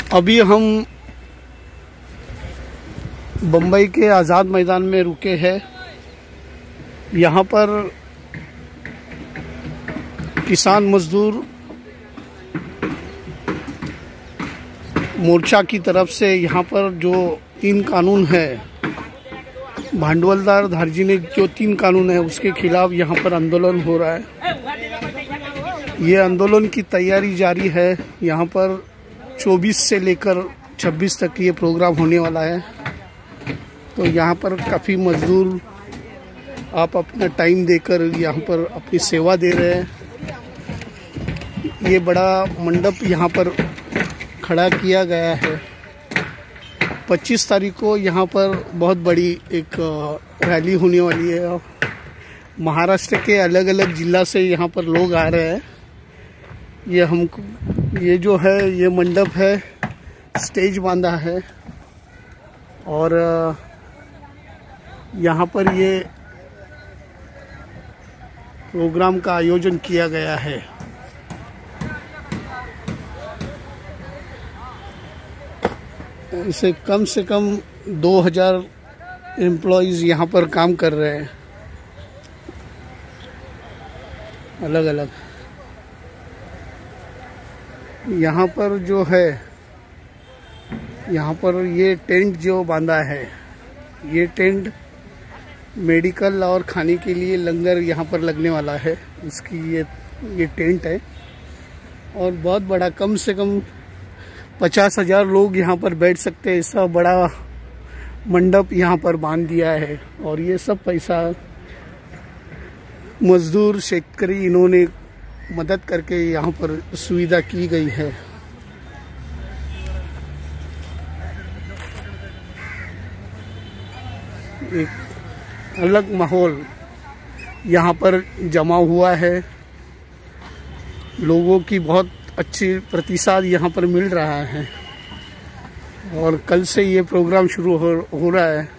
अभी हम बम्बई के आज़ाद मैदान में रुके हैं। यहाँ पर किसान मजदूर मोर्चा की तरफ से यहाँ पर जो 3 कानून है, भांडवलदार दार्जिलिंग जो 3 कानून है उसके खिलाफ यहाँ पर आंदोलन हो रहा है। ये आंदोलन की तैयारी जारी है। यहाँ पर 24 से लेकर 26 तक ये प्रोग्राम होने वाला है। तो यहाँ पर काफ़ी मजदूर आप अपना टाइम देकर यहाँ पर अपनी सेवा दे रहे हैं। ये बड़ा मंडप यहाँ पर खड़ा किया गया है। 25 तारीख को यहाँ पर बहुत बड़ी एक रैली होने वाली है। महाराष्ट्र के अलग अलग जिला से यहाँ पर लोग आ रहे हैं। ये जो है ये मंडप है, स्टेज बांधा है और यहाँ पर ये प्रोग्राम का आयोजन किया गया है। इसे कम से कम 2000 एम्प्लॉइज़ यहाँ पर काम कर रहे हैं, अलग अलग। यहाँ पर जो है, यहाँ पर ये टेंट जो बांधा है, ये टेंट मेडिकल और खाने के लिए लंगर यहाँ पर लगने वाला है। इसकी ये टेंट है और बहुत बड़ा, कम से कम 50,000 लोग यहाँ पर बैठ सकते हैं। ऐसा बड़ा मंडप यहाँ पर बांध दिया है और ये सब पैसा मजदूर शेतकरी इन्होंने मदद करके यहाँ पर सुविधा की गई है। एक अलग माहौल यहाँ पर जमा हुआ है। लोगों की बहुत अच्छी प्रतिसाद यहाँ पर मिल रहा है और कल से ये प्रोग्राम शुरू हो रहा है।